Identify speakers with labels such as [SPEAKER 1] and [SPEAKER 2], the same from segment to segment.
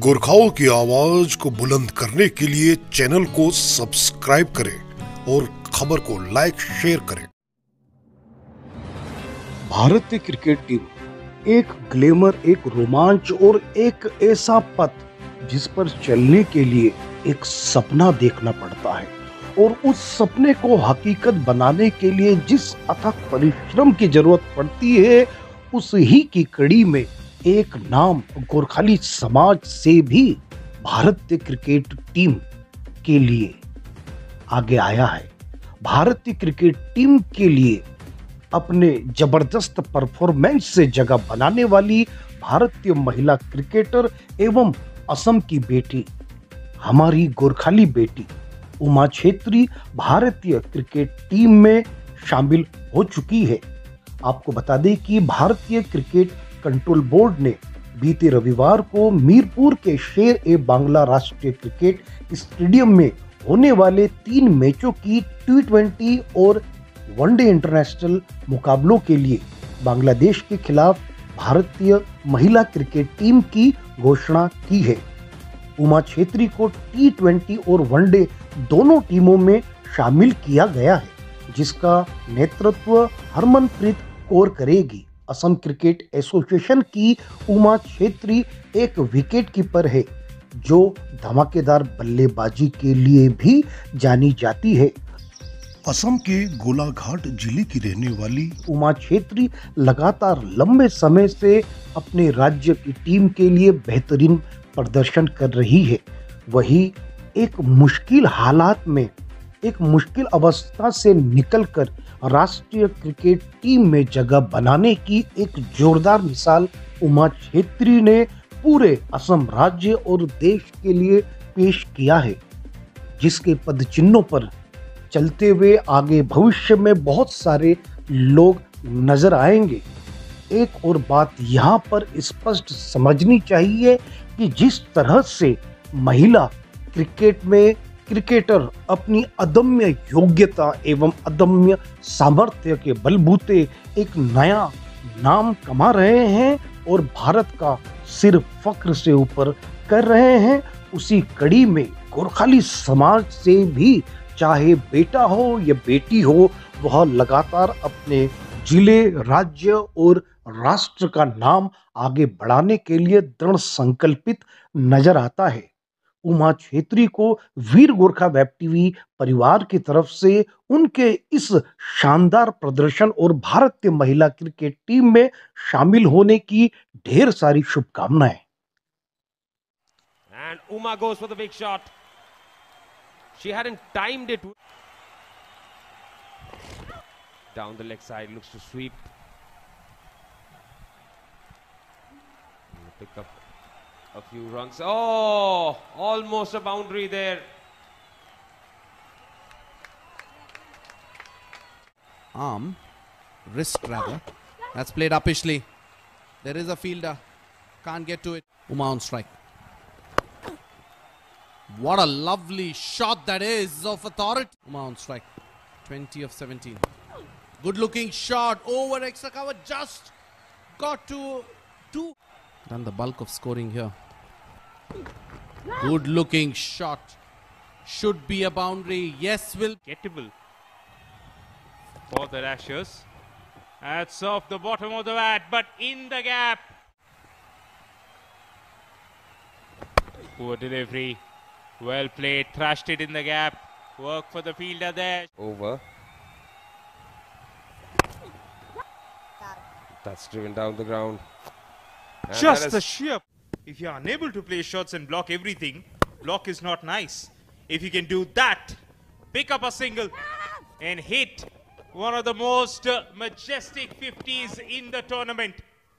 [SPEAKER 1] गोरखाओं की आवाज को बुलंद करने के लिए चैनल को सब्सक्राइब करें और खबर को लाइक शेयर करें। भारतीय क्रिकेट टीम एक ग्लैमर, एक रोमांच और एक ऐसा पथ जिस पर चलने के लिए एक सपना देखना पड़ता है और उस सपने को हकीकत बनाने के लिए जिस अथक परिश्रम की जरूरत पड़ती है, उस ही की कड़ी में एक नाम गोरखाली समाज से भी भारतीय क्रिकेट टीम के लिए आगे आया है। भारतीय क्रिकेट टीम के लिए अपने जबरदस्त परफॉर्मेंस से जगह बनाने वाली भारतीय महिला क्रिकेटर एवं असम की बेटी, हमारी गोरखाली बेटी उमा छेत्री भारतीय क्रिकेट टीम में शामिल हो चुकी है। आपको बता दें कि भारतीय क्रिकेट कंट्रोल बोर्ड ने बीते रविवार को मीरपुर के शेर-ए-बांग्ला राष्ट्रीय क्रिकेट स्टेडियम में होने वाले 3 मैचों की T20 और वनडे इंटरनेशनल मुकाबलों के लिए बांग्लादेश के खिलाफ भारतीय महिला क्रिकेट टीम की घोषणा की है। उमा छेत्री को T20 और वनडे दोनों टीमों में शामिल किया गया है, जिसका नेतृत्व हरमनप्रीत कौर करेगी। असम क्रिकेट एसोसिएशन की उमा छेत्री एक विकेट कीपर है जो धमाकेदार बल्लेबाजी के लिए भी जानी जाती है। असम के गोलाघाट जिले की रहने वाली उमा छेत्री लगातार लंबे समय से अपने राज्य की टीम के लिए बेहतरीन प्रदर्शन कर रही है। वही एक मुश्किल हालात में, एक मुश्किल अवस्था से निकलकर राष्ट्रीय क्रिकेट टीम में जगह बनाने की एक जोरदार मिसाल उमा छेत्री ने पूरे असम राज्य और देश के लिए पेश किया है, जिसके पदचिन्हों पर चलते हुए आगे भविष्य में बहुत सारे लोग नजर आएंगे। एक और बात यहाँ पर स्पष्ट समझनी चाहिए कि जिस तरह से महिला क्रिकेट में क्रिकेटर अपनी अदम्य योग्यता एवं अदम्य सामर्थ्य के बलबूते एक नया नाम कमा रहे हैं और भारत का सिर फख्र से ऊपर कर रहे हैं, उसी कड़ी में गोरखाली समाज से भी चाहे बेटा हो या बेटी हो, वह लगातार अपने जिले, राज्य और राष्ट्र का नाम आगे बढ़ाने के लिए दृढ़ संकल्पित नजर आता है। उमा छेत्री को वीर गोरखा वेब टीवी परिवार की तरफ से उनके इस शानदार प्रदर्शन और भारतीय महिला क्रिकेट टीम में शामिल होने की ढेर सारी शुभकामनाएं।
[SPEAKER 2] And Uma goes for the big shot. She hadn't timed it. Down the leg side, looks to sweep. Pick up a few runs. Oh, almost a boundary there.
[SPEAKER 3] Arm, wrist rather. That's played uppishly. There is a fielder. Can't get to it. Uma on strike. What a lovely shot that is of authority. Uma on strike. 20 of 17. Good looking shot over extra cover. Just got to 2. Done the bulk of scoring here. Good looking shot. Should be a boundary. Yes, will.
[SPEAKER 4] Gettable for the Rashers. That's off the bottom of the bat, but in the gap. Poor delivery. Well played. Thrashed it in the gap. Work for the fielder there.
[SPEAKER 2] Over. That's driven down the ground. And
[SPEAKER 4] Just the sheer. If you're unable to play shots and block everything, block is not nice. If you can do that, pick up a single and hit one of the most majestic 50s in the tournament.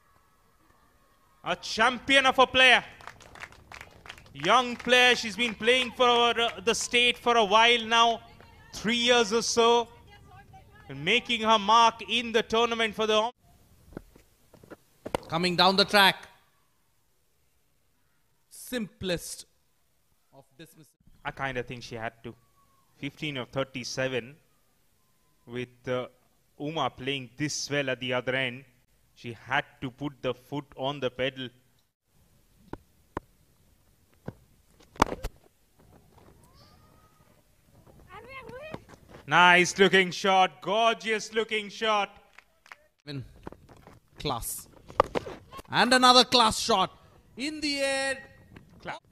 [SPEAKER 4] A champion of a player. Young player, she's been playing for the state for a while now, 3 years or so, and making her mark in the tournament for the...
[SPEAKER 3] Coming down the track. Simplest of dismissal.
[SPEAKER 4] I kind of think she had to. 15 of 37 with Uma playing this well at the other end. She had to put the foot on the pedal. Nice looking shot. Gorgeous looking shot.
[SPEAKER 3] Class. And another class shot. In the air.